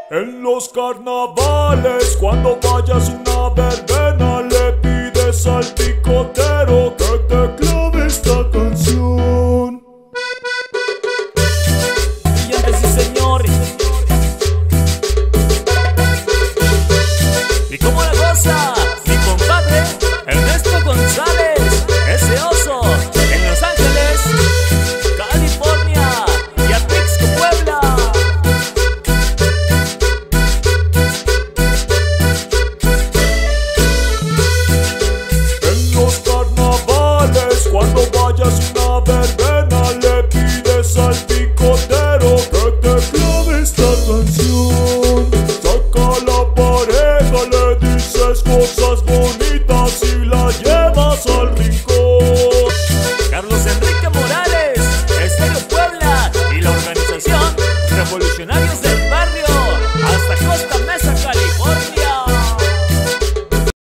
En los carnavales, cuando vayas a una verbena, le pides al picotero que te clave esta canción.